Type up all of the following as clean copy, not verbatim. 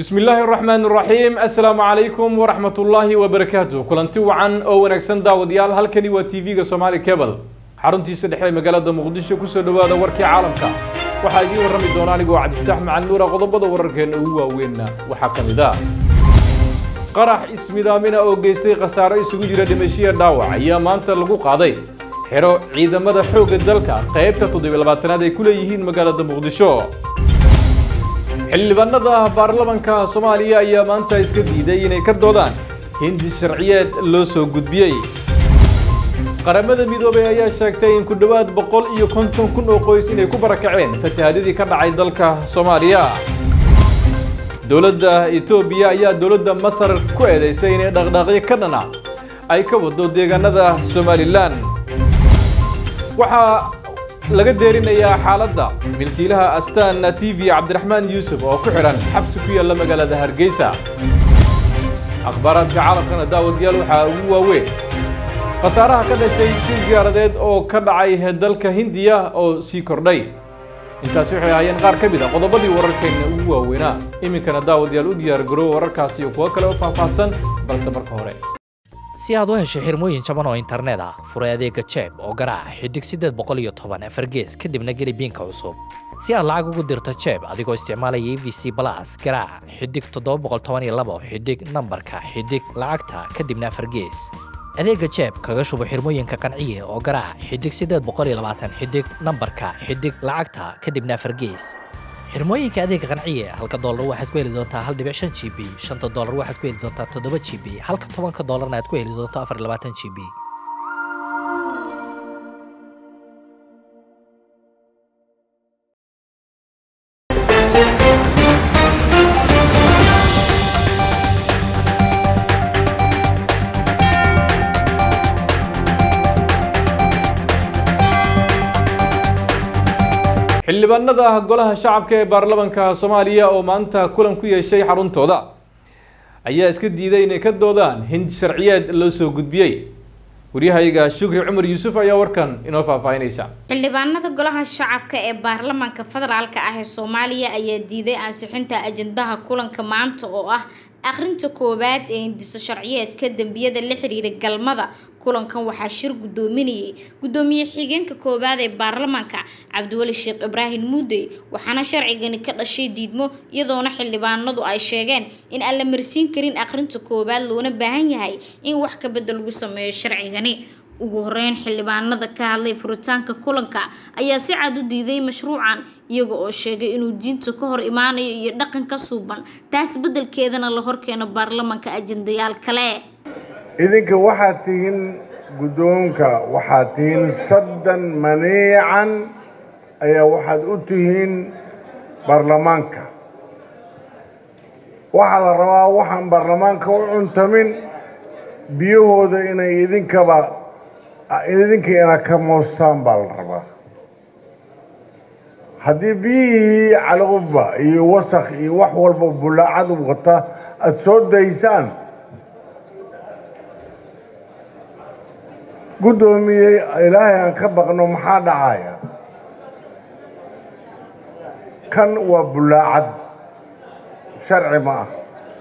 بسم الله الرحمن الرحيم السلام عليكم ورحمة الله وبركاته كلنتي وعن أو ونكسن داوديال هالكني وتيفي سومالي كابل حرنتي سدحي مقالة مقدشة كسر دوادا وركي عالمك وحاجي ورمي دوناني وعد فتح مع النور غضب وركن هو وين وحكم ذا قرح اسم دامنا أو جيستي قصار يسوي دمشير داوع أيام أنت لقو قاضي حرو عيد مدى حوق الدلكة قيبت تضيب الباتنا دي كل يهين مقالة مقدشة xildhibaanada baarlamaanka Soomaaliya ayaa maanta iska diiday inay ka doodaan hindi sharciyeed loo soo gudbiyay qaramada midoobay ayaa sheegtay in ku dhawaad 150,000 oo qoys inay ku barakaceen fatahaadii ka dhacay dalka Soomaaliya dawladda Itoobiya ayaa dawladda Masar ku eedeysay inay dhaqdhaqaaqyo ka dhana ay ka wado deegaanada Somaliland waxa laga deerinayaa xaaladda milkiilaha Astaan TV Cabdiraxmaan Yuusuf oo ku xiran xabsi ku yaala magaalada Hargeysa akhbaaradka caalamkana daawadayaal waxa ugu waaweyn khasaaraha ka dhashay shil diyaaradeed oo ka dhacay dalka Hindiya oo sii kordhay intaas waxay ahaayeen qaar ka mid ah qodobadii wararkeena ugu waaweynaa iminkana daawadayaal u diyaar garow wararkaasi iyo kuwa kale oo faahfaahsan balse marka hore si aad u hesho xirmooyin jaban oo internet ah furay adeega Jeeb oo garaac xidig 810 fargees kadibna geli biinka cusub si aad lacag ugu dirto Jeeb adigoo isticmaalaya EVC Plus garaac xidig 712 xidig nambarka xidig lacagta kadibna fargees adeega Jeeb kaga shubo xirmooyinka qanciye oo garaac xidig 820 xidig nambarka xidig lacagta kadibna fargees xirmooyinka adeega qanciye halka dollar waxaad ku heli doontaa 1.5 GB $5 waxaad ku heli doontaa 7 GB halka $10 aad ku heli doontaa 24 GB xildhibaanada golaha shacabka ee baarlamaanka Soomaaliya oo maanta kulan ku yeeshay xaruntooda ayaa iska diiday inay ka doodaan hindi sharciyeed loo soo gudbiyay wariyahayga Shukri Umar Yuusuf ayaa warkan inoo faahfaahinaysa xildhibaanada golaha shacabka ee baarlamaanka federaalka ah ee Soomaaliya ayaa diiday ansixinta ajandaha kulanka maanta oo ah akhrinta koobaad ee hindi sharciyeedka dambiyada la xiriira galmada kulankan waxaa shir gudoomiye xigeenka koobaad ee baarlamaanka Cabdiwali Sheekh Ibraahim Muudey waxaana sharcigani ka dhashay diidmo iyadoona xildhibaanadu ay sheegeen in aan la marsiin karin akhrinta koobaad loona baahan yahay in wax ka bedel lagu sameeyo sharcigani ugu horeyn xildhibaanada ka hadlay furitaanka kulanka ayaa si cad u diiday mashruucan iyaga oo sheegay inuu diinta ka hor imaanayo iyo dhaqanka suuban taas bedelkeedana la horkeeno baarlamaanka ajandayaal kale idinka waxaad tihiin gudoonka waxaad tihiin saddan maniican ayaa waxaad u tihiin baarlamaanka waxaa la rabaa waxaan baarlamaanka u cuntamin biyahooda inay idinka ina ka moostaan baa la rabaa haddii biyihii calaqubba iyo wasakh iyo wax walba bulaacad wata aada soo daysaan gudoomiye ilaahay aan ka baqno maxaa dhacaya kan waa bulaacad sharci ma ah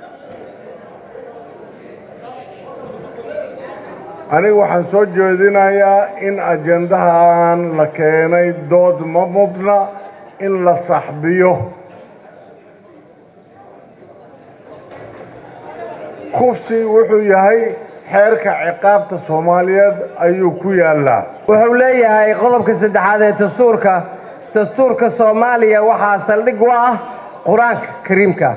aniga waxaan soo jeedinayaa in ajandahan la keenay dood ma mudna in la saxbiyo kufsi wuxuu yahay xeerka ciqaabta Soomaaliyeed ayuu ku yaalaa wuxuu leeyahay qodobka 3 ee dastuurka Soomaaliya waxa saldhig u ah Quraanka Kariimka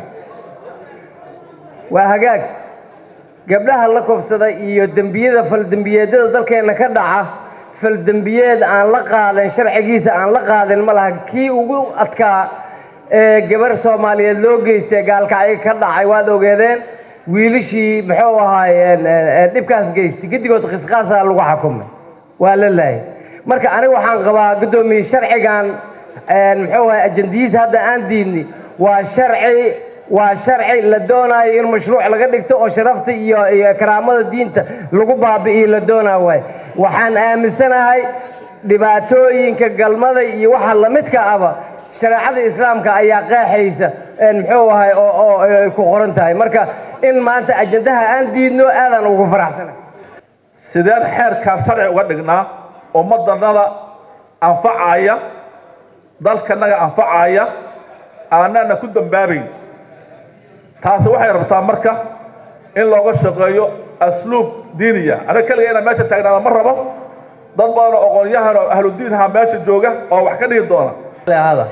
waa hagaag gabdhaha la kobsada iyo dambiyada faldambiyeedada dalkeena ka dhaca faldambiyeed aan la qaadan sharcigiisa aan la qaadan malaha kii ugu adkaa ee gabar Soomaaliyeed loo geystay gaalkacay ka dhacay waad ogeedeen wiilashii muxuu ahaayeen dhibkaas geystay gidigood qisqaasa lagu xukumay waa la laayay marka aniga waxaan qabaa gudoomiye sharcigan muxuu ahaay ajandihiisa hadda aan diidni waa sharci la doonayo in mashruuc laga dhigto oo sharafta iyo karaamada diinta lagu baabi'iyo la doonayo waxaan aaminsanahay dhibaatooyinka galmada iyo waxa la midka aba shareecada islaamka ayaa qeexaysa muxuu ahay oo ku qoran tahay marka in maanta ajandaha aan diidno aadan ugu faraxsanahay sideen xeerkaan sharci uga dhignaa ummadannada anfacaya dalkanaga anfacaya aanana ku dambaabayn taasi waxay rabtaa marka in looga shaqeeyo asluub diiniya anaga kaliya inaan meesha taagnaada ma rabo dad badan oo aqoon-yahan oo ahludiinha meesha jooga oo wax ka dhigi doona هذا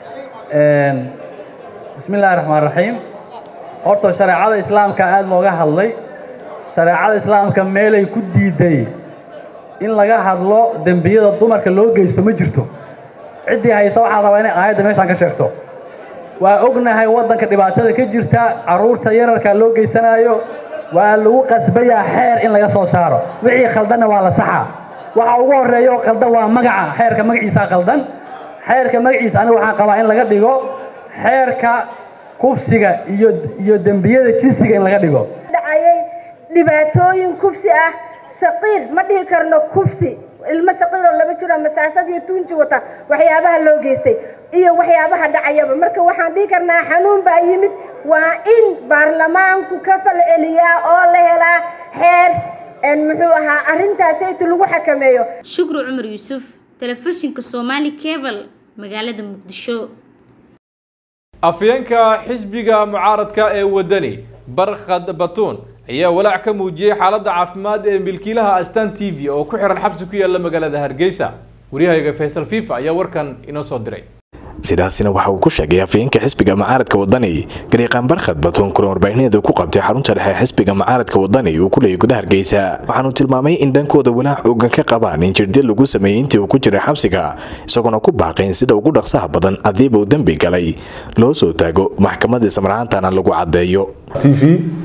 بسم الله الرحمن الرحيم horta shareecada islaamka aad looga hadlay shareecada islaamka meel ay ku diiday in laga hadlo dambiyada dumarka loo geysto ma jirto cidii haysta waxa rabaa inay aayada meeshan ka sheegto waa ognahay wadanka dhibaatada ka jirta caruurta yararka loo geysanayo waa lagu qasbayaa xeer in laga soo saaro wixii khaldan waa la saxaa waxa ugu horeeyo khaldan waa magaca xeerka magaciisa khaldan xeerka magaciisa aniga waxaan qabaa in laga dhigo xeerka kufsiga iyo dambiyada jinsiga in laga dhigo dhacayay dhibaatooyin kufsi ah saqiir ma dhihi karno kufsi ilmo saqiir oo laba jiro masaasad iyo tuunji wata waxyaabaha loo geystay iyo waxyaabaha dhacayaba marka waxaan dhihi karnaa xanuun baa yimid waa in baarlamaanku ka falceliyaa oo la helaa xeer muxuu ahaa arrintaas inta lagu xakameeyo shukru cumar yuusuf telefishinka Somali Cable magaalada Muqdisho afyeenka xisbiga mucaaradka ee wadani Barkhad Batuun ayaa walaac ka muujiyay xaaladda caafimaad ee milkiilaha Astaan TV oo ku xiran xabsi ku yaala magaalada Hargeysa wariyahayga Faisal Fifa ayaa warkan inoo soo diray sidaasina waxa uu ku sheegay afyeenka xisbiga mucaaradka wadani Gariiqan Barkhad Batuun kulan warbaahineed ku qabtay xarunta dhexe xisbiga mucaaradka wadani uu ku leeyahay gudaha Hargeysa waxaanu tilmaamay in dhankooda walaac uga ka qabaan in jirdil lagu sameeyay intii uu ku jiray xabsiga isagoo ku baaqayn sida ugu dhaqsaha badan adiib uu dambi galay loo soo taago maxkamadda samraantana lagu cadeeyo TV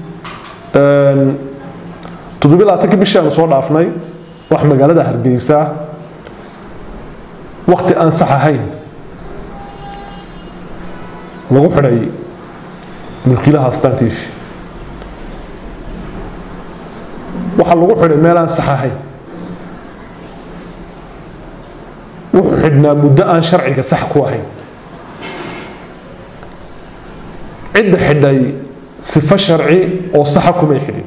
toddobaadka bishaan soo dhaafnay wax magaalada Hargeysa waqti aan sax ahayn lagu xiray mulkiilaha Astaan TV waxa lagu xiray meel aan sax ahayn wuxuu xidhnaa muddo aan sharciga sax ku ahayn cidda xidhay sifa sharci oo sax kuma xidhin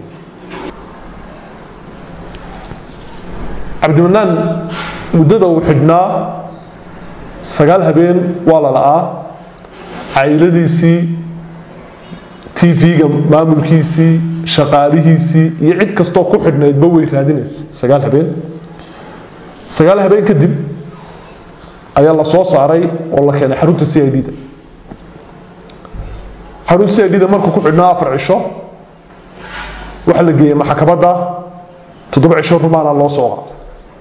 Cabdimanaan muddada uu xidhnaa 9 habeen waa la la'aa cayladiisii TV-ga maamulkiisii shaqaalihiisii iyo cid kastoo ku xidhnaydba way raadinaysa 9 habeen 9 habeen kadib ayaa la soo saaray oo la keenay xarunta CID-da xarunta CID-da markuu ku xidhnaa 4 cisho waxa la geeyay maxkamadda 7 cisho rumaana loo soo qaaday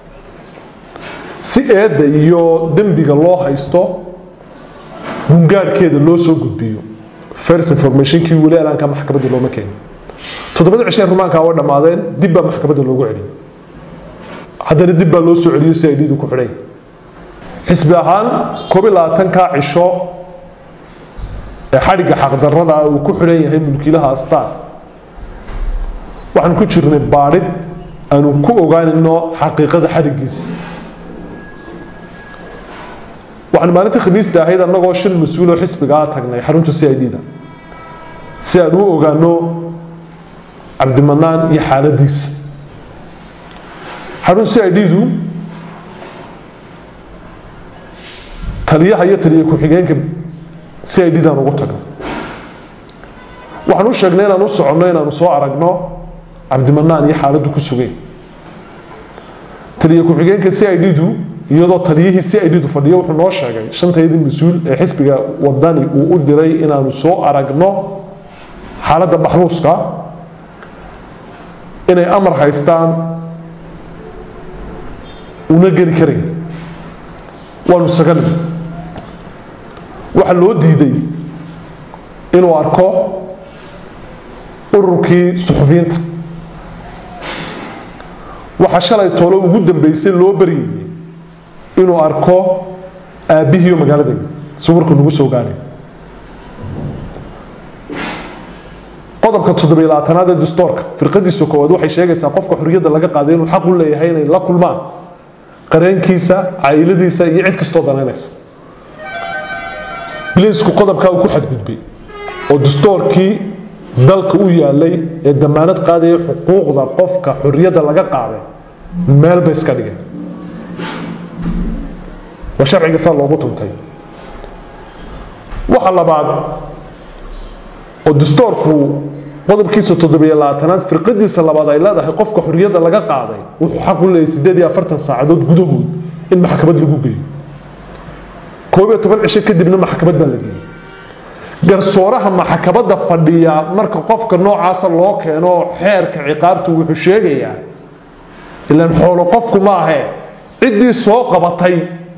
si eedda iyo dambiga loo haysto gungaarkeeda loo soo gudbiyo first information kii wali aanka maxkamadda loo makeen 7 cisho rumaanka waa dhamaadeen dib baa maxkamadda loogu celiyay haddana dib baa loo soo celiyay CID-du ku xidhay xisbi ahaan 12 cisho xariga xaq darrada uu ku xiran yahay mulkiilaha Astaan waxaan ku jirnay baadhid aanu ku ogaanino xaqiiqada xarigiisa waxaan maalinta Khamiista ahayd anagoo shil mas'uul oo xisbiga tagnay xarunta CID-da si aan u ogaano Cabdimanaan iyo xaaladiisa xarunta CID-du taliyaha iyo taliye ku-xigeenka CID-dan ugu tagnay waxaan u sheegnay inaan u soconno inaan soo aragno Cabdimanaan iyo xaaladdu ku sugay taliye ku-xigeenka CID-du iyadoo taliyihii CID-du fadhiyo wuxuu noo sheegay shantayda mas'uul ee xisbiga wadani uu u diray inaan soo aragno xaaladda maxbuuska inay amar haystaan una geli karin waanu sagan waxa loo diiday inuu arko ururkii suxufiyiinta waxa shalay toolo ugu dambeysay loo bariyay inuu arko aabihiyo magaalada sawirku nagu soo gaaray qodobka 17aad ee dastuurka firqadiisa koowaad waxay sheegaysaa qofka xorriyadda laga qaaday inuu xaq u leeyahay inay la kulmaan qareenkiisa cayladiisa iyo cid kastoo danaynaysa biliisku qodobkaa uu ku xadgudbay oo dastuurkii dalka u yaalay ee damaanad qaadaya xuquuqda qofka xorriyadda laga qaaday meel bay iska dhigeen waa sharciga saa loogu tuntay waxa labaad oo dastuurku qodobkiisa 7-aad firqadiisa labaad ay leedahay qofka xorriyadda laga qaaday wuxuu xaq u leeyahay 48 saacadood gudahood in maxkamad lagu geeyo 12 cisho kadibna maxkamad baa la geeyay garsooraha maxkamadda fadhiya marka qofka noocaas loo keeno xeerka ciqaabtu wuxuu sheegayaa ilaan xoolo qofku ma aha cidii soo qabatay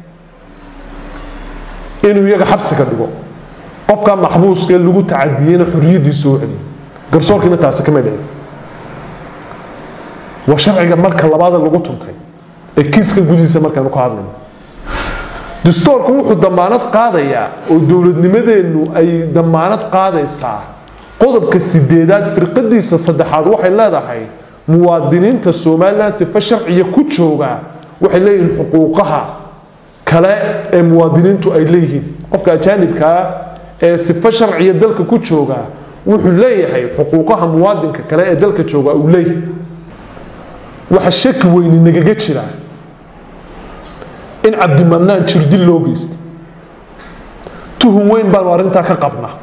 inuu iyaga xabsi ka dhigo qofka maxbuuska lagu tacadiyayna xorriyadiisa u celiyo garsoorkiina taasi kama dhicin waa sharciga marka labaad lagu tuntay ee kiiska gudihiisa markaanu ka hadlayno dastuurku wuxuu damaanad qaadayaa oo dowladnimadeenu ay damaanad qaadaysaa qodobka 8-aad firqadiisa 3-aad waxay leedahay muwaadiniinta Soomaaliland si sharciye ku jooga waxay leeyihiin xuquuqaha kale ee muwaadiniintu ay leeyihiin qofka ajaanibka ee si sharciye dalka ku jooga wuxuu leeyahay xuquuqaha muwaadinka kale ee dalka jooga uu leeyahay waxa shaki weyn nagaga jira in Cabdimanaan jirdil loo geystay tuhun weyn baan arinta ka qabnaa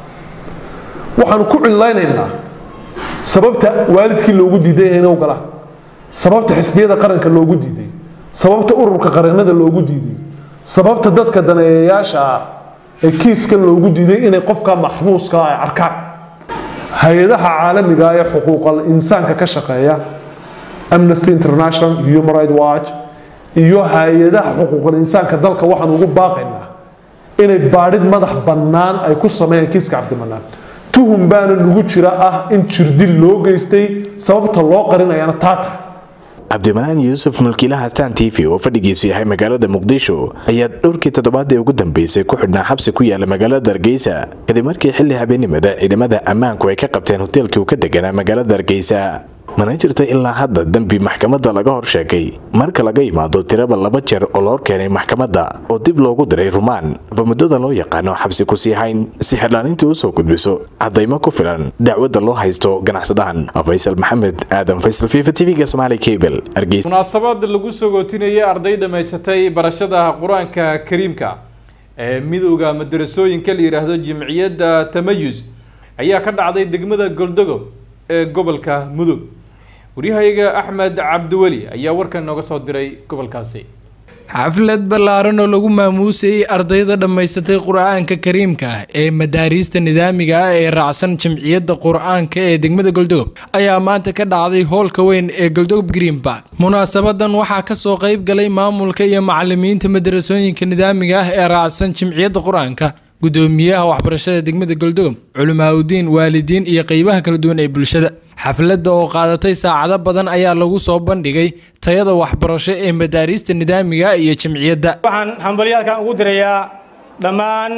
waxaan ku cilaynaynaa sababta waalidkii loogu diiday inuu gala sababta xisbiyada qaranka loogu diiday sababta ururka qaranada loogu diiday sababta dadka daneeyayaasha ee kiiska loogu diiday inay qofka maxbuuska ay arkaan hay'adaha caalamiga ah ee xuquuqul insaanka ka shaqeeya Amnesty International, Human Rights Watch iyo hay'adaha xuquuqul insaanka dalka waxaan ugu baaqaynaa inay baadhid madax bannaan ay ku sameeyaan kiiska Cabdimanaan tuhum baana nugu jira ah in jirdil loo geystay sababta loo qarinayana taata Cabdimanaan Yuusuf mulkiilaha Stan TV oo fadhigiisu yahay magaalada Muqdisho ayaa dhowrkii toddobaad ee ugu dambeysay ku xidhnaa xabsi ku yaala magaalada Hargeysa kadib markii xilli habeenimada ciidamada ammaanku ay ka qabteen hoteelkii uu ka deganaa magaalada Hargeysa mana jirto ilaa hadda dambi maxkamadda laga hor sheegay marka laga yimaado tiraba 2 jeer oo loo keenay maxkamadda oo dib loogu diray rumaan muddada loo yaqaano xabsi ku sii hayn si xirlaanintii u soo gudbiso cadaymo ku filan dacwadda loo haysto ganacsadahan Faysal Maxamed Aadan Faysal FIFA TV-ga Somali Cable Hargeysa munaasabad lagu soo gootinayay arday dhameysatay barashada Quraanka Kariimka ee midowga madrasooyinka la yiraahdo Jamciyadda Tamayuz ayaa ka dhacday degmada Goldogob ee gobolka Mudug wariyahayga Axmed Cabdiwali ayaa warkan nooga soo diray gobolkaasi xaflad ballaaran oo lagu maamuusay ardayda dhameysatay Quraanka Kariimka ee madaarista nidaamiga ah ee raacsan Jamciyadda Quraanka ee degmada Goldogob ayaa maanta ka dhacday hoolka weyn ee Goldogob Green Park munaasabadan waxaa ka soo qayb galay maamulka iyo macallimiinta madrasooyinka nidaamiga ah ee raacsan Jamciyadda Quraanka gudoomiyaha waxbarashada degmada Goldogob culimaadudiin waalidiin iyo qaybaha kala duwan ee bulshada xafladda oo qaadatay saacado badan ayaa lagu soo bandhigay tayada waxbarasho ee madaarista nidaamiga iyo jamciyadda waxaan hambaliyalkan ugu dirayaa dhammaan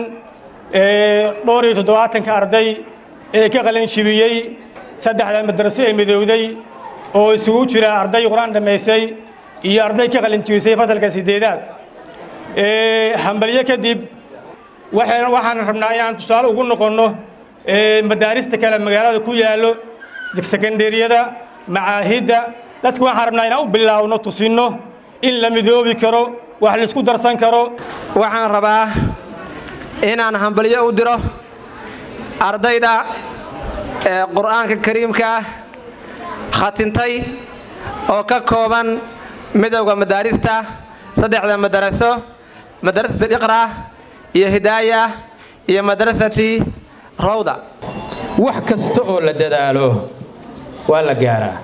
72 arday ee ka qalin jibiyay saddexda madraso ee midowday oo isugu jira arday quraan dhameysay iyo arday ka qalin jibisay fasalka 8aad hambaliyo kadib waxaan rabnaa inaan tusaale ugu noqono madaarista kale magaalada ku yaalo secondariyada macaahidda dadku waxaan rabnaa inaan u bilaawno tusino in la midoobi karo wax la isku darsan karo waxaan rabaa inaan hambaliyo u diro ardayda quraanka kariimka khatintay oo ka kooban midowga madaarista saddexda madaraso madrasada Iqra iyo Hidaaya iyo madrasati Rawda wax kasta oo la dadaalo waa la gaaraa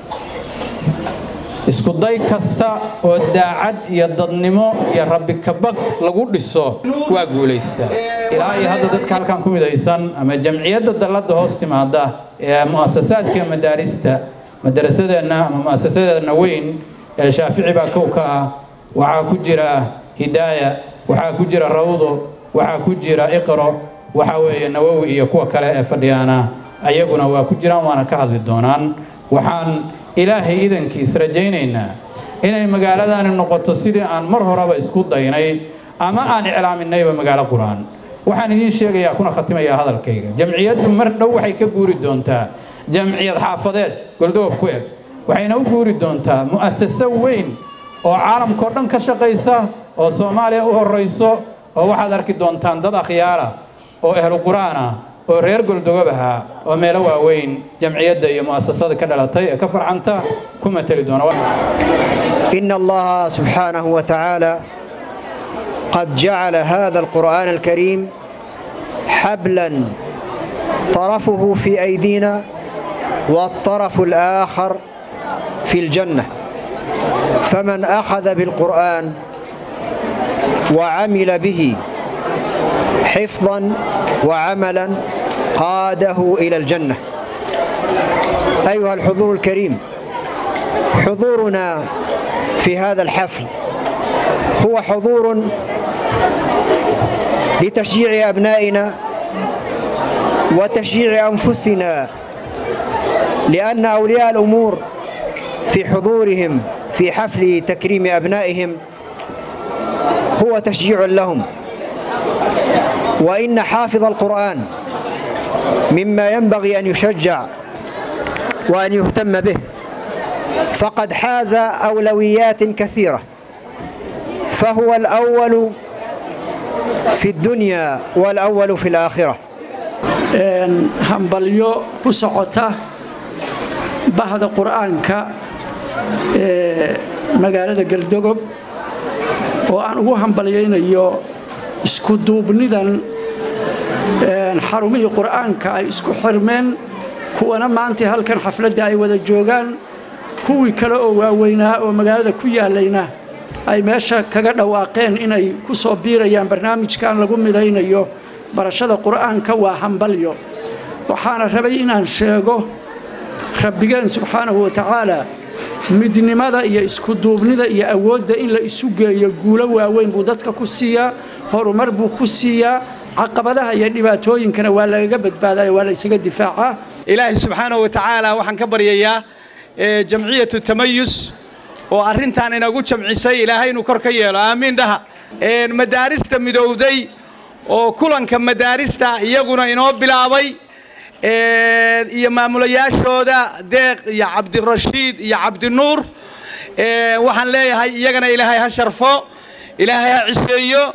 isku day kasta oo daacad iyo dadnimo iyo rabbi ka baq lagu dhiso waa guuleystaa ilaa iyo hadda dadka halkan ku midaysan ama jamciyadda dalada hoos timaada ee muassasaadka madaarista madrasadana ama muassasadana weyn ee Shaafici baa ka ah waxa ku jira Hidaaya waxa ku jira Rawdo waxa ku jira Iqra waxa weeye Nawawi iyo kuwa kale ee fadhiyana ayaguna waa ku jiraan waana ka hadli doonaan waxaan ilaahay idankiis rajaynaynaa inay magaaladan noqoto sidii aan mar horeba isku daynay ama aan iclaaminayba magaalo quraan waxaan idiin sheegayaa kuna khatimayaa hadalkayga jamciyaddu mar dhow waxay ka guuri doontaa jamciyad xaafadeed Galdogob ku eg waxayna u guuri doontaa mu'assasad weyn oo caalamka dhan ka shaqeysa oo Soomaaliya u horeyso oo waxaad arki doontaan dad akhyaara oo ahlu quraan ah oo reer Galdogob ah oo meelo waaweyn jamciyadda iyo mu'assasada ka dhalatay ka farcanta kuma tali doona إن الله سبحانه وتعالى قد جعل هذا القرآن الكريم حبلا طرفه في أيدينا والطرف الآخر في الجنة فمن أخذ بالقرآن وعمل به حفظا وعملا قاده إلى الجنة. أيها الحضور الكريم، حضورنا في هذا الحفل هو حضور لتشجيع أبنائنا وتشجيع أنفسنا، لأن أولياء الأمور في حضورهم في حفل تكريم أبنائهم هو تشجيع لهم. وإن حافظ القرآن مما ينبغي أن يشجع وأن يهتم به، فقد حاز أولويات كثيرة، فهو الأول في الدنيا والأول في الآخرة. همبليو كسعته بعد القرآن مقالة قلدوغب وأن هو همبليين يو اسكو دوبنيدان حرمي القرآن اسكو حرمين كوانا ما أنت هل كان حفلة داي وذا جوغان كوي كلا وينا ومقالة كويا لينا أي ماشا كجد واقعين إني كصبيرة يعني برنامج كان لقوم مدينة يو برشاد القرآن كوا همبليو وحنا ربينا نشجعه ربنا سبحانه وتعالى مدني ماذا يسكدوبني ذا يأود إن لا يسوق يقوله وين بودتك كوسيا هرمر بكوسيا عقبتها يعني باتوين كان ولا جبت بعد ولا يسجد دفاعه. إلهي سبحانه وتعالى وحن كبر يا جمعية التميز وأرنتان أنا قلت جمعية إلهي نكركيه آمين ده المدارس تمدودي وكلن كمدارس تا يجونا ينوب بلاوي يا مامولياشودا ديق يا عبد الرشيد يا عبد النور وحن ليه يجنا إلهي هالشرفه إلهي عسيو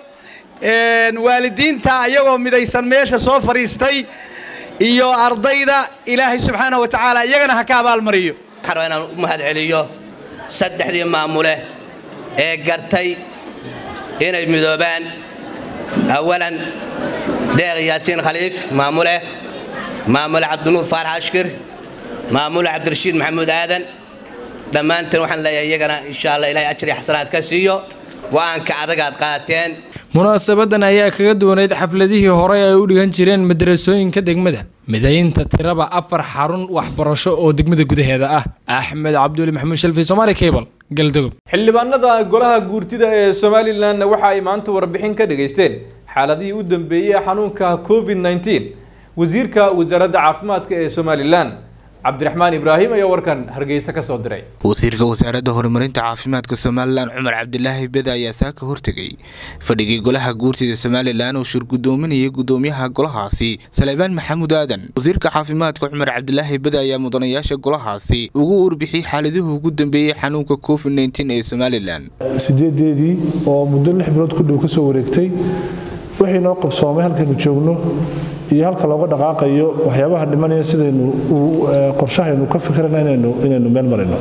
والدين تا يجوا مديسن ميش صوفر يستي إيو أرضيدا إلهي سبحانه وتعالى يجنا هكذا المريو حرينا مهد عليو صدح دي ماموله قرتي هنا المذوبان أولا دير ياسين خليف ماموله مامول عبد النور فارح أشكر مامول عبد الرشيد محمود آدن لما أنت روحنا لا يجنا إن شاء الله إلهي أشري حسنات كسيو وأن كعرقات قاتين munaasabadan ayaa kaga duwaneyd xafladihii hore ay u dhigan jireen madrasooyinka degmada midaynta tiraba 4 xarun waxbarasho oo degmada gudaheeda ah. Axmed Cabdulle Maxamuud Shalfi, Somali Cable, Galdogob. xildhibaanada golaha guurtida ee Somaliland waxa ay maanta warbixin ka dhageysteen xaaladii u dambeeyay xanuunka COVID-19. wasiirka wasaaradda caafimaadka ee Somaliland Cabdiraxmaan Ibraahim ayaa warkan Hargeysa ka soo diray. wasiirka wasaaradda horumarinta caafimaadka Somaliland Cumar Cabdilaahi Bada ayaa saaka hortagay fadhigii golaha guurtida Somaliland oo shir gudoominayay gudoomiyaha golahaasi Salebaan Maxamuud Aadan. wasiirka caafimaadka Cumar Cabdilaahi Bada ayaa mudanayaasha golahaasi ugu warbixiyay xaaladihii ugu dambeeyay xanuunka COVID-19 ee Somaliland. sideedii oo muddo 6 bilood ku dhow ka soo wareegtay wixii noo qabsoomay halkan joogno iyo halka looga dhaqaaqayo waxyaabaha dhimanaya sidaynu qorshahaynu ka fikirnayno inaynu meel marino.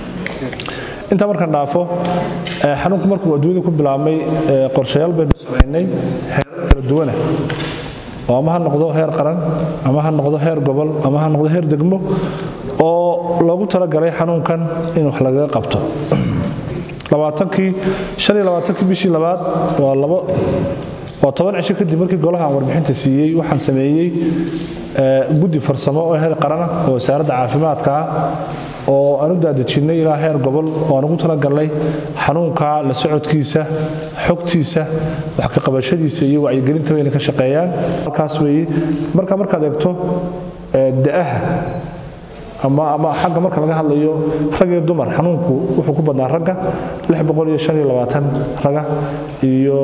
inta markaan dhaafo xanuunku markuu adduunka ku bilaabmay qorshayaal baynu sameynay heerar kala duwan oo ama ha noqdo heer qaran ama ha noqdo heer gobol ama ha noqdo heer degmo oo loogu talagalay xanuunkan in wax laga qabto. 25 bishii labaad waa 10 cisho kadib markii golaha warbixinta siiyay waxaan sameeyay guddi farsamo oo heer qaran oo wasaaradda caafimaadka oo aanu daadajinay ilaa heer gobol oo aan ugu talagalnay xanuunka la socodkiisa xogtiisa wax ka qabashadiisa iyo wacyigelinta weyn ka shaqeeyaan halkaas weeye markaad eegto da'aha ama xagga marka laga hadlayo rag iyo dumar xanuunku wuxuu ku badnaa ragga 625 raga iyo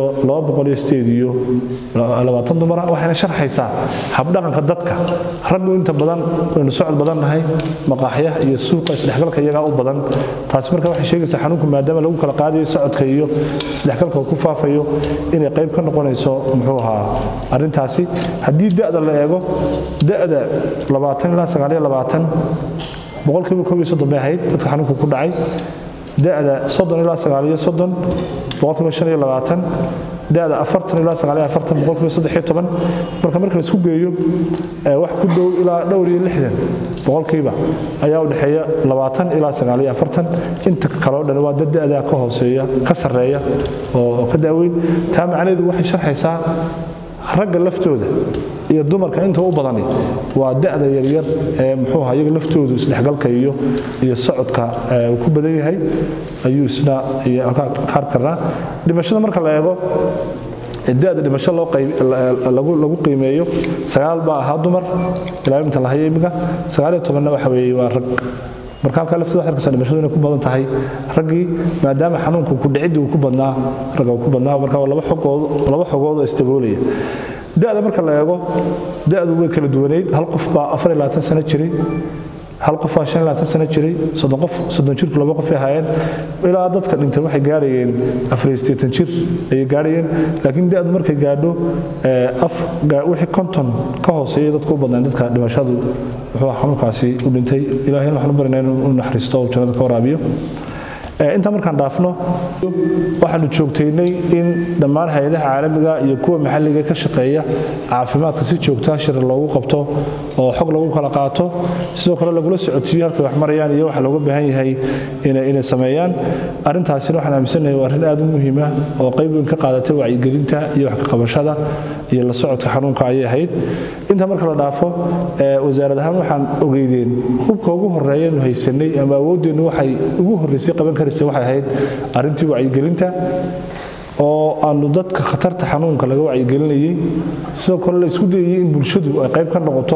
208 dumar waxayna sharxaysaa habdhaqanka dadka raggu inta badan waynu socod badan nahay maqaaxyaha iyo suuqa isdhexgalka iyaga u badan taas marka waxay sheegaysaa xanuunku maadaama lagu kala qaadayo socodka iyo isdhexgalka ku faafayo inay qayb ka noqonayso muxuu ahaa arintaasi haddii da'da la eego da'da 20 ilaa 29 boqolkiiba 30 bay ahayd dadka xanuunku ku dhacay da'da 30 ilaa 39 boqolkiiba 25 da'da 40 ilaa 49 boqolkiiba 13 marka la isku geeyo wax ku dhow ilaa dhowr iyo 60 boqolkiiba ayaa u dhaxeeya 20 ilaa 49 inta kale oo dhan waa da'da ka hooseeya ka sareeya oo ka daaweyn taa macnaheedu waxay sharxaysaa ragga laftooda iyo dumarka inta u badani waa da'da yar yar ee muxuu ahaa iyaga laftoodu isdhexgalka iyo socodka ku badan yahay ayuu isna qaar karnaa dhimashada marka la eego da'da dhimasho lagu qiimeeyo 9 baa ahaa dumar ilaa inta la hayay imiga 19 waxa weeye waa rag marka halka laftooda xirka dhimashadu inay ku badan tahay raggii maadaama xanuunku ku dhicid uu ku badnaa ragga ku badnaa marka laba xogood oo istaboolaya da'da marka la eego da'du way kala duwaneyd hal qof baa 24 sano jiray hal qof baa 25 sano jiray 30 jir laba qof ay hayeen ilaa dadka dhintay waxay gaarayeen 84 jir ay gaarayeen laakiin da'du markay gaadho wixii konton ka hooseeya dadku u badnaan dadka dhimashadu wuxuu xanuunkaasi u dhintay ilaahayna waxaan u barnaa inuu naxariisto oo jannada ka waraabiyo inta markaan dhaafno waxaanu joogtaynay in dhammaan hay'adaha caalamiga iyo kuwa maxalliga ka shaqeeya caafimaadka si joogto ah shir loogu qabto oo xog lagu kala qaato sidoo kale lagula socodsiiyo halka wax marayaan iyo waxa looga baahan yahay inay sameeyaan arintaasina waxaan aaminsanahay waa arrin aad u muhiim ah oo qayb weyn ka qaadatay wacyigelinta iyo wax ka qabashada iyo la socodka xanuunka ay ahayd inta marka la dhaafo wasaaradahan waxaan ogeydeen hubka ugu horeeya inuu haysanay ama awoodeenu waxay ugu horeysay qaban karaysa waxay ahayd arintii wacyigelinta oo aanu dadka khatarta xanuunka laga wacyigelinayay sidoo kale la isku dayay in bulshadu ay qayb ka noqoto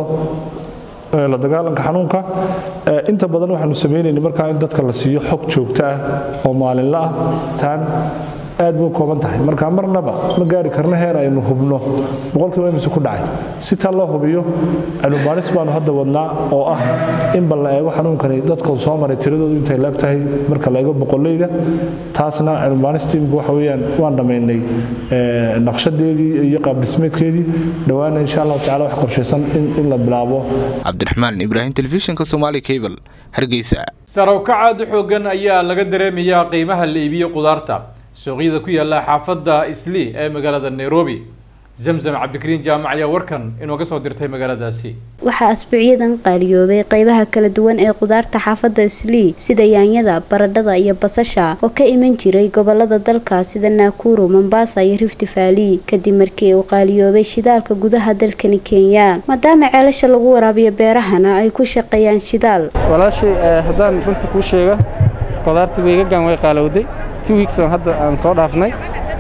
la dagaalanka xanuunka inta badan waxaanu sameynaynay markaa in dadka la siiyo xog joogto ah oo maalinle ah taan aad buu kooban tahay marka marnaba ma gaari karno heer aynu hubno boqolkiiba imisa ku dhacay si taa loo hubiyo cilmi baaris baanu hadda wadnaa oo ah in bal la eego xanuunkani dadka uu soo maray tiradoodu intay leeg tahay marka la eego boqolleyda taasna cilmi baaris tiimku waxa weeyaan waan dhammaynay naqshadeedii iyo qaab dhismeedkeedii dhawaana insha allahu tacaala wax qorshaysan in la bilaabo cabdiraxmaan ibraahim telefishinka Somali Cable Hargeysa sarawkacaad xoogan ayaa laga dareemayaa qiimaha la iibiyo qudaarta suuqyada ku yaala xaafadda Islii ee magaalada Nairobi Zamzam Cabdikariin Jaamac ayaa warkan inoo ka soo dirtay magaaladaasi waxaa asbuucyadan qaaliyoobay qaybaha kala duwan ee qudaarta xaafadda Islii sida yaanyada, baradhada iyo basasha oo ka iman jiray gobolada dalka sida Nakuru, Mombasa iyo Rift Valley kadib markii uu qaaliyoobay shidaalka gudaha dalkani Kenya maadaama ceelasha lagu waraabiyo beerahana ay ku shaqeeyaan shidaal walaashay haddaan runta ku sheego qudaarta weegagan way qaalowday 2 weeks oo hadda aan soo dhaafnay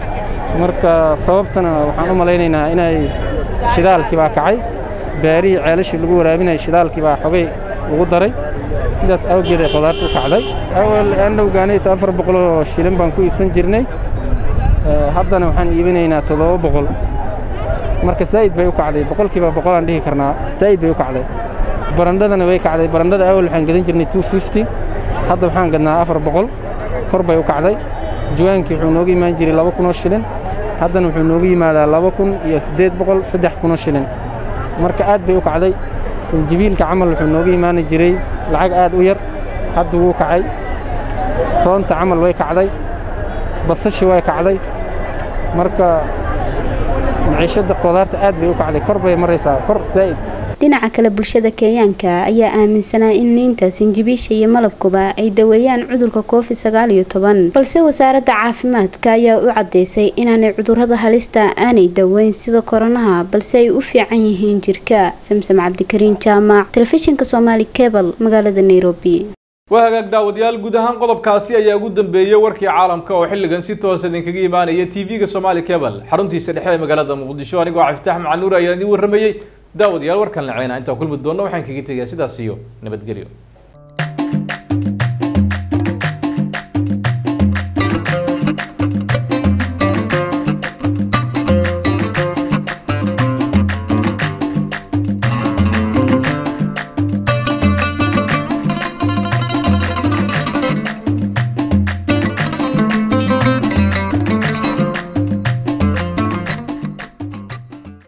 marka sababtana waxaan u malaynaynaa inay shidaalkii baa kacay beerihii ceelashii lagu waraabinay shidaalkii baa xogay ugu daray sidaas awgeed ay qudaartu u kacday awal annagu gaanayta 400 oo shilin baan ku iibsan jirnay haddana waxaan iibinaynaa 700 marka sayd bay u kacday boqolkiiba boqol aan dhihi karnaa sayd bay u kacday barandadana way kacday barandada awal waxaan gadan jirnay 250 hadda waxaan gadnaa 400 kor bay u kacday juwaankii wuxuu nooga imaan jiray 2,000 oo shilin haddana wuxuu nooga yimaadaa 2,800 3,000 oo shilin marka aad bay u kacday sanjibiilka camal wuxuu nooga imaan jiray lacag aad u yar hadda wuu kacay toonta camal way kacday basashi way kacday marka maciishada qudaarta aad bay u kacday kor bay maraysaa kor saa'id dhinaca kale bulshada Kenyaanka ayaa aaminsanaa in liinta sinjibiisha iyo malabkuba ay daweeyaan cudurka COVID-19 balse wasaaradda caafimaadka ayaa u cadeysay inaanay cudurrada halista aanay daweyn sida koronaha balse ay u fiican yihiin jirka Zamzam Cabdikariin Jaamac telefishinka Somali Cable magaalada Nairobi وهاجاك داود يال جودهان قلب كاسي أي جود بيجي وركي عالم كأو حل جنسي توصلين كجي معنا يتيفي كسومالي كابل حرمتي سرحة مجالات مقدسو أنا قاعد أفتح مع نورا يعني ورمي داود يال وركن العين أنت وكل بدونا وحين كجيت جالس ده سيو نبتجريو